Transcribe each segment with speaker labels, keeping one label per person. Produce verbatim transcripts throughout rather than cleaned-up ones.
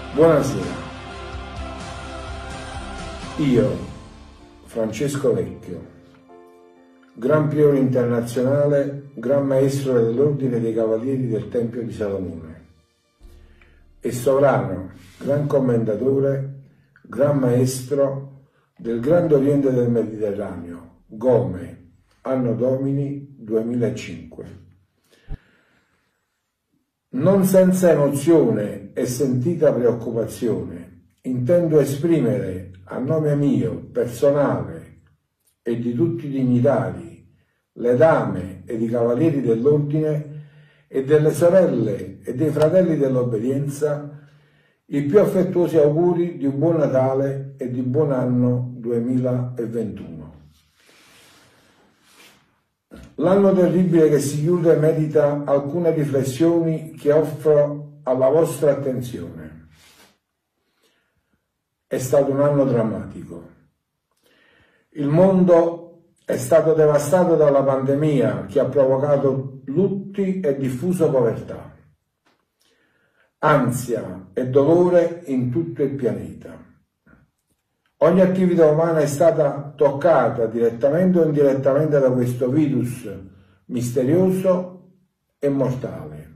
Speaker 1: Buonasera. Io, Francesco Vecchio, Gran Priore internazionale, Gran Maestro dell'Ordine dei Cavalieri del Tempio di Salomone, e Sovrano, Gran Commendatore, Gran Maestro del Grande Oriente del Mediterraneo, Gome, anno domini duemilacinque. Non senza emozione e sentita preoccupazione intendo esprimere a nome mio, personale e di tutti i dignitari, le dame ed i cavalieri dell'ordine e delle sorelle e dei fratelli dell'obbedienza i più affettuosi auguri di un buon Natale e di buon anno duemilaventuno. L'anno terribile che si chiude merita alcune riflessioni che offro alla vostra attenzione. È stato un anno drammatico. Il mondo è stato devastato dalla pandemia che ha provocato lutti e diffusa povertà, ansia e dolore in tutto il pianeta. Ogni attività umana è stata toccata direttamente o indirettamente da questo virus misterioso e mortale.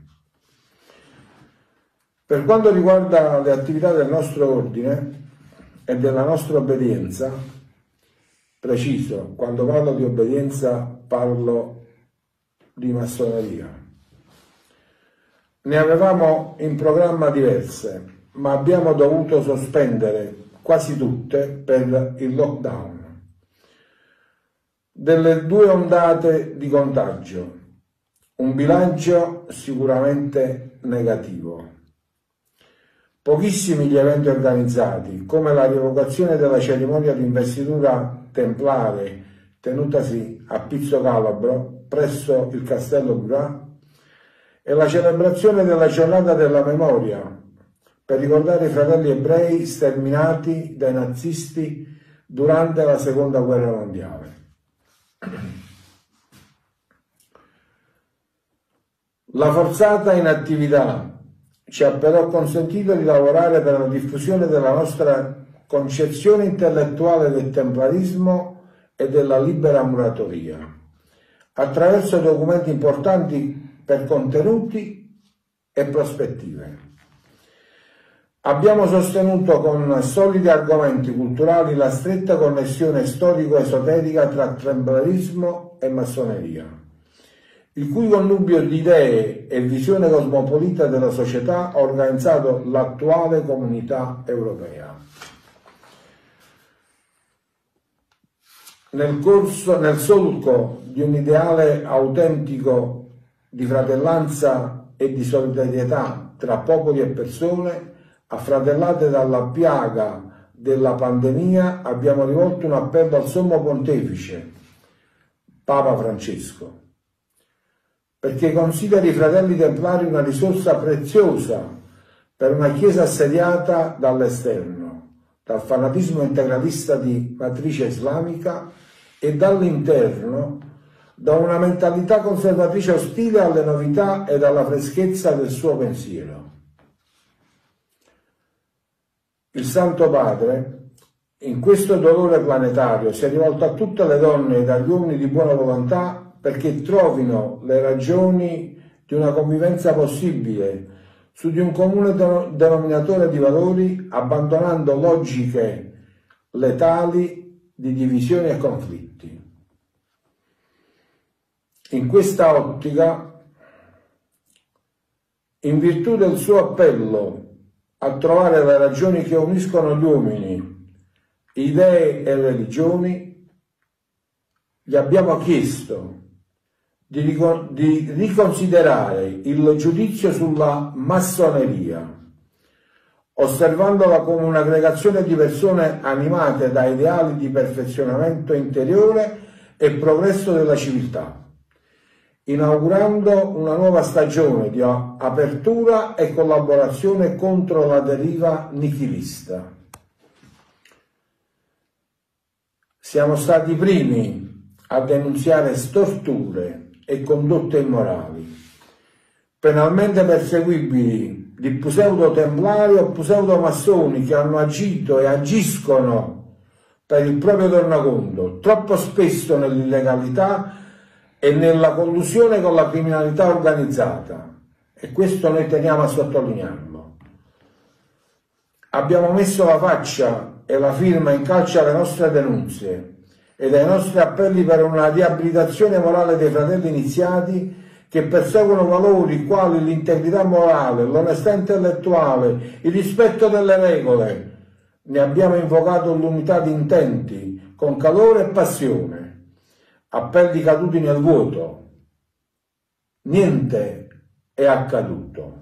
Speaker 1: Per quanto riguarda le attività del nostro ordine e della nostra obbedienza, preciso, quando parlo di obbedienza parlo di massoneria. Ne avevamo in programma diverse, ma abbiamo dovuto sospendere quasi tutte per il lockdown delle due ondate di contagio, un bilancio sicuramente negativo. Pochissimi gli eventi organizzati, come la rievocazione della cerimonia di investitura templare tenutasi a Pizzo Calabro presso il Castello Burà e la celebrazione della giornata della memoria per ricordare i fratelli ebrei sterminati dai nazisti durante la Seconda Guerra Mondiale. La forzata inattività ci ha però consentito di lavorare per la diffusione della nostra concezione intellettuale del templarismo e della libera muratoria, attraverso documenti importanti per contenuti e prospettive. Abbiamo sostenuto con solidi argomenti culturali la stretta connessione storico-esoterica tra templarismo e massoneria, il cui connubio di idee e visione cosmopolita della società ha organizzato l'attuale comunità europea. Nel corso, nel solco di un ideale autentico di fratellanza e di solidarietà tra popoli e persone, affratellate dalla piaga della pandemia, abbiamo rivolto un appello al Sommo Pontefice, Papa Francesco, perché consideri i fratelli templari una risorsa preziosa per una Chiesa assediata dall'esterno, dal fanatismo integralista di matrice islamica e dall'interno, da una mentalità conservatrice ostile alle novità e alla freschezza del suo pensiero. Il Santo Padre, in questo dolore planetario, si è rivolto a tutte le donne e agli uomini di buona volontà perché trovino le ragioni di una convivenza possibile su di un comune denominatore di valori, abbandonando logiche letali di divisioni e conflitti. In questa ottica, in virtù del suo appello a trovare le ragioni che uniscono gli uomini, idee e religioni, gli abbiamo chiesto di, ricon- di riconsiderare il giudizio sulla massoneria, osservandola come un'aggregazione di persone animate da ideali di perfezionamento interiore e progresso della civiltà, inaugurando una nuova stagione di apertura e collaborazione contro la deriva nichilista. Siamo stati i primi a denunziare storture e condotte immorali, penalmente perseguibili di pseudo-templari o pseudo-massoni che hanno agito e agiscono per il proprio tornaconto, troppo spesso nell'illegalità e nella collusione con la criminalità organizzata, e questo noi teniamo a sottolinearlo. Abbiamo messo la faccia e la firma in calce alle nostre denunce ed ai nostri appelli per una riabilitazione morale dei fratelli iniziati che perseguono valori quali l'integrità morale, l'onestà intellettuale, il rispetto delle regole. Ne abbiamo invocato l'unità di intenti con calore e passione, appelli caduti nel vuoto. Niente è accaduto,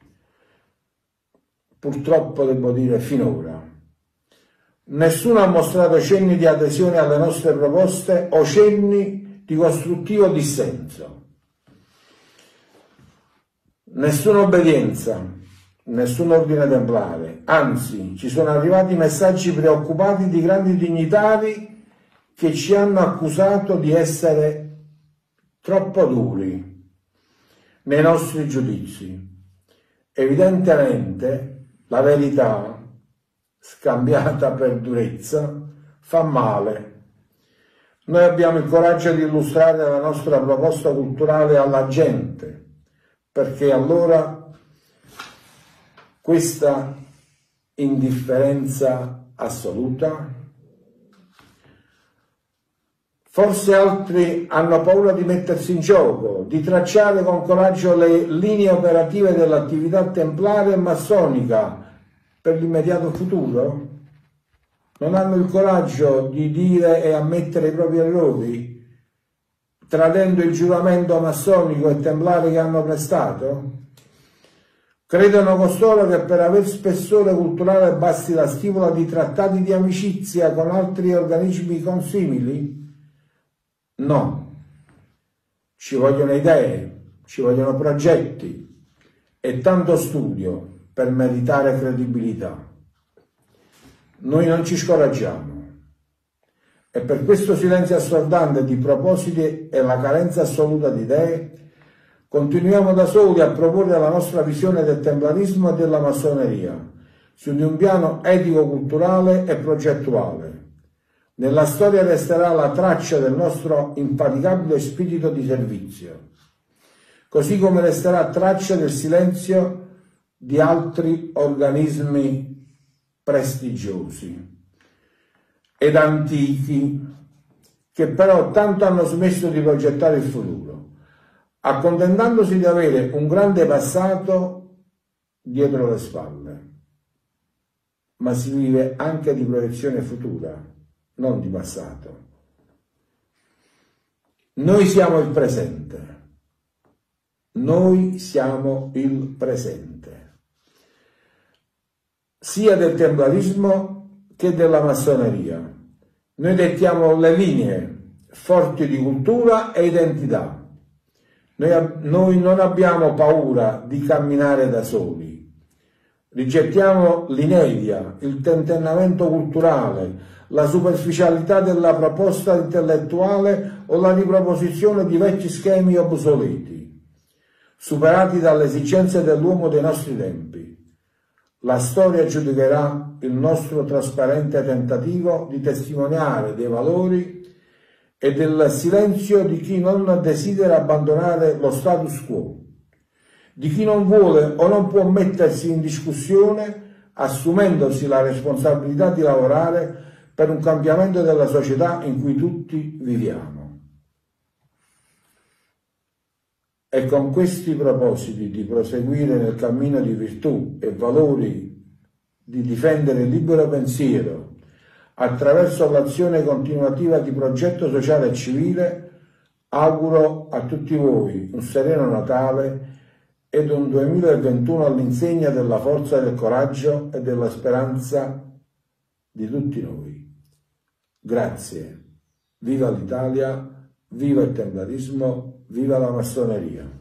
Speaker 1: purtroppo devo dire finora. Nessuno ha mostrato cenni di adesione alle nostre proposte o cenni di costruttivo dissenso. Nessuna obbedienza, nessun ordine templare, anzi ci sono arrivati messaggi preoccupati di grandi dignitari che ci hanno accusato di essere troppo duri nei nostri giudizi. Evidentemente la verità scambiata per durezza fa male. Noi abbiamo il coraggio di illustrare la nostra proposta culturale alla gente, perché allora questa indifferenza assoluta, forse altri hanno paura di mettersi in gioco, di tracciare con coraggio le linee operative dell'attività templare e massonica per l'immediato futuro? Non hanno il coraggio di dire e ammettere i propri errori, tradendo il giuramento massonico e templare che hanno prestato? Credono costoro che per aver spessore culturale basti la stipula di trattati di amicizia con altri organismi consimili? No. Ci vogliono idee, ci vogliono progetti e tanto studio per meritare credibilità. Noi non ci scoraggiamo. E per questo silenzio assordante di propositi e la carenza assoluta di idee, continuiamo da soli a proporre la nostra visione del templarismo e della massoneria, su di un piano etico-culturale e progettuale. Nella storia resterà la traccia del nostro infaticabile spirito di servizio, così come resterà traccia del silenzio di altri organismi prestigiosi ed antichi, che però tanto hanno smesso di progettare il futuro, accontentandosi di avere un grande passato dietro le spalle. Ma si vive anche di proiezione futura, non di passato. Noi siamo il presente. Noi siamo il presente, sia del templarismo che della massoneria. Noi dettiamo le linee forti di cultura e identità. Noi, noi non abbiamo paura di camminare da soli. Rigettiamo l'inedia, il tentennamento culturale, la superficialità della proposta intellettuale o la riproposizione di vecchi schemi obsoleti, superati dalle esigenze dell'uomo dei nostri tempi. La storia giudicherà il nostro trasparente tentativo di testimoniare dei valori e del silenzio di chi non desidera abbandonare lo status quo, di chi non vuole o non può mettersi in discussione assumendosi la responsabilità di lavorare per un cambiamento della società in cui tutti viviamo. E con questi propositi di proseguire nel cammino di virtù e valori, di difendere il libero pensiero attraverso l'azione continuativa di progetto sociale e civile, auguro a tutti voi un sereno Natale ed un duemilaventuno all'insegna della forza del coraggio e della speranza di tutti noi. Grazie. Viva l'Italia, viva il templarismo, viva la massoneria.